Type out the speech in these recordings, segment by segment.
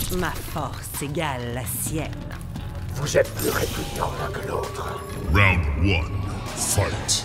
Ma force égale la sienne. Vous êtes plus répugnant l'un que l'autre. Round 1, fight.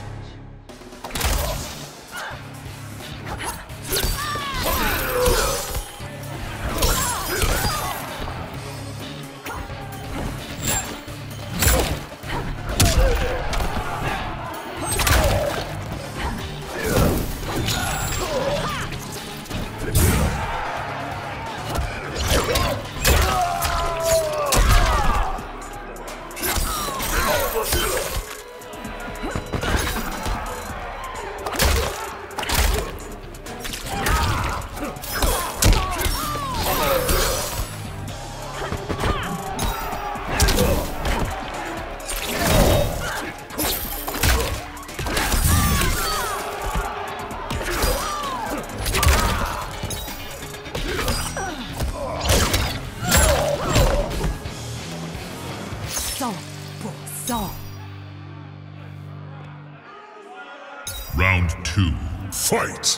Round 2, fight!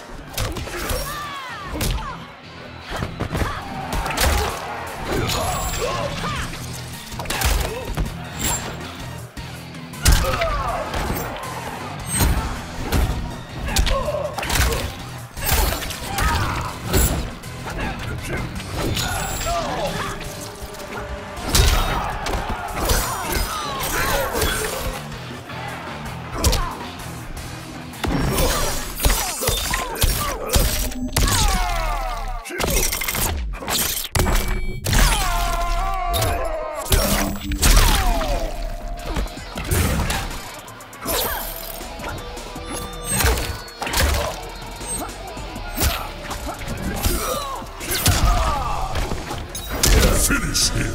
Finish him!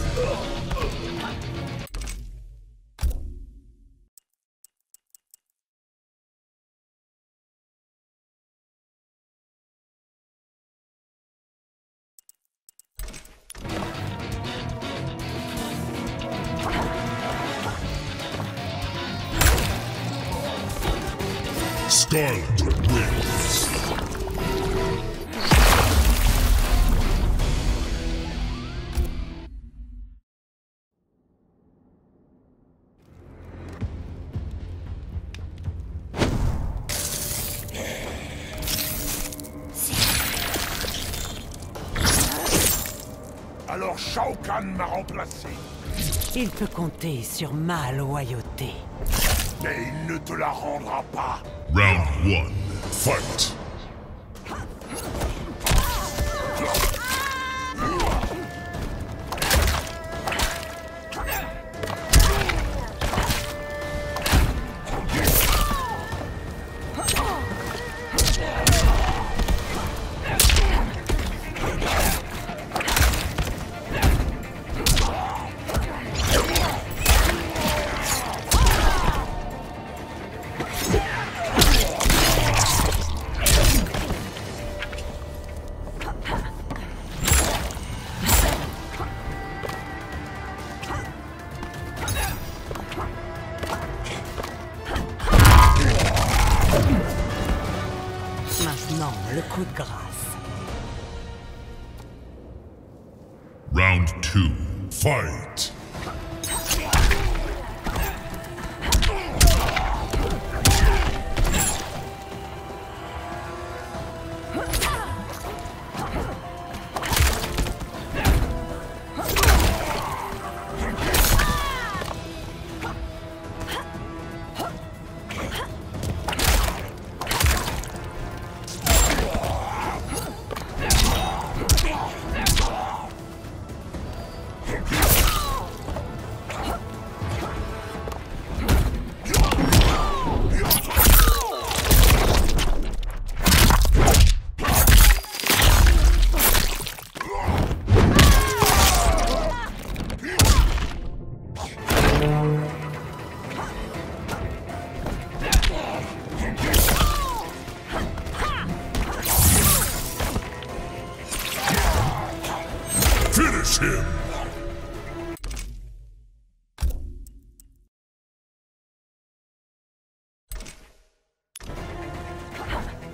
Scarlet wins. Alors Shao Kahn m'a remplacé. Il peut compter sur ma loyauté. Mais il ne te la rendra pas. Round 1, fight! Maintenant, le coup de grâce. Round 2, fight! Finish him!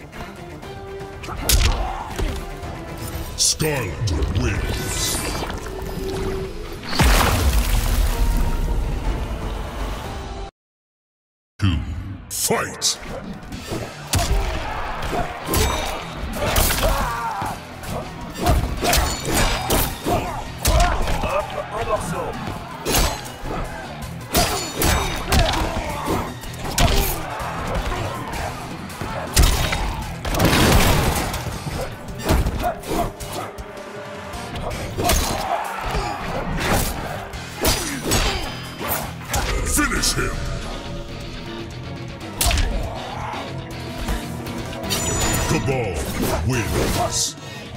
Scarlet wins. Fight! Finish him! Cabal wins.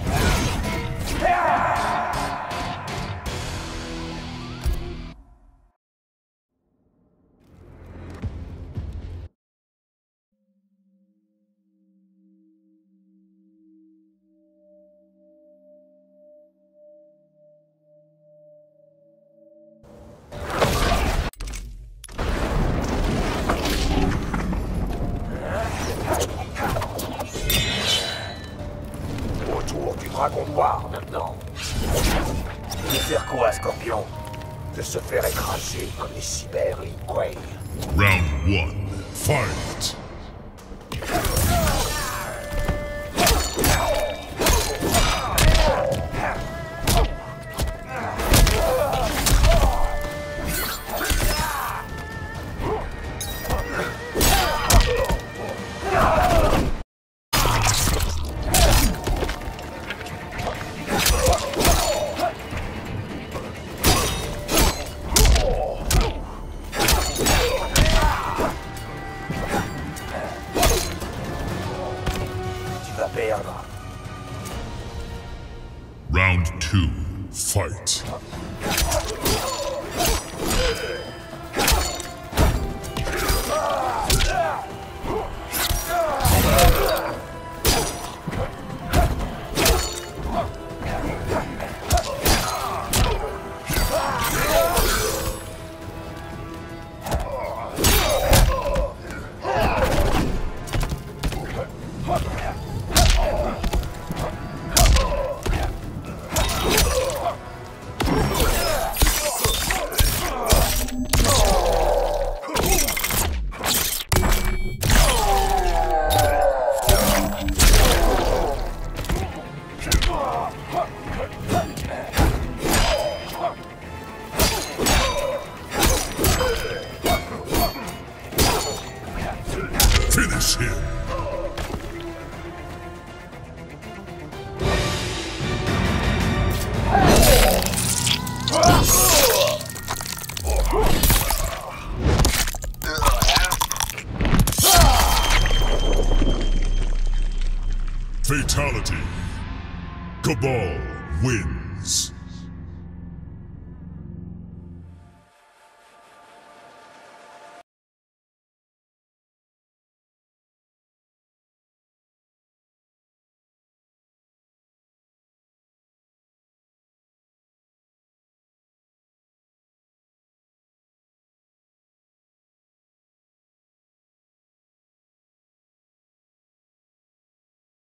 Autour du dragon noir maintenant. Et faire quoi, Scorpion? De se faire écraser comme les cyber Lin Kuei. Round 1, fight! Tu vas perdre. Round 2, fight! Finish him! Fatality. Cabal wins.